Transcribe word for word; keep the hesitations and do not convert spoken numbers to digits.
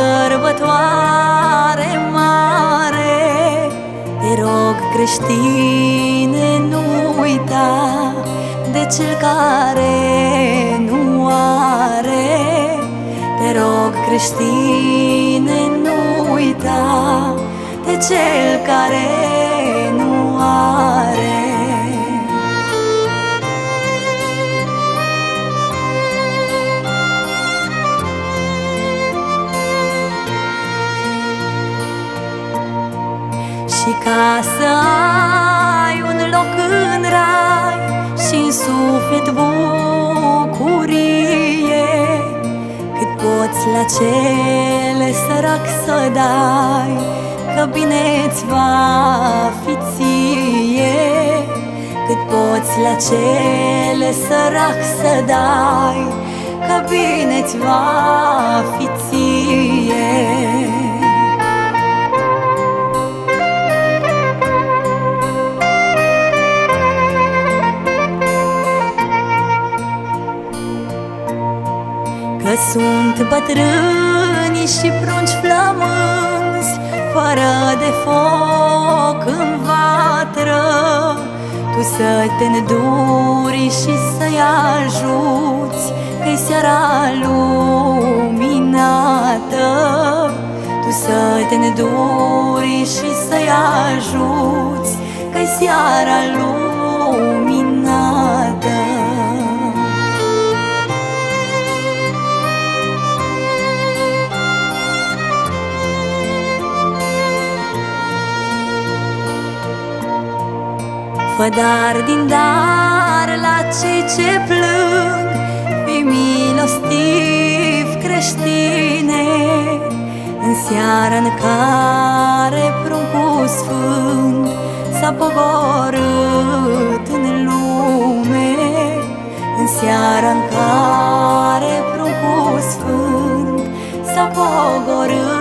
sărbătoare mare. Te rog, creștine, nu uita de cel care nu are. Te rog, creștine, nu uita de cel care nu are. Și ca să ai un loc în rai și-n suflet bucurie, cât poți la cel sărac să dai, că bine-ți va fi ție. Cât poți la cel sărac să dai, că bine-ți va fi ție. Că sunt bătrâni și prunci flămânzi, fără de foc în vatră, tu să te înduri și să-i ajuți, că-i seara luminată. Tu să te înduri și să-i ajuți, că-i seara luminată. Fă dar din dar la cei ce plâng, fii milostiv, creștine, în seara în care pruncul sfânt s-a pogorât în lume. În seara în care pruncul sfânt s-a pogorât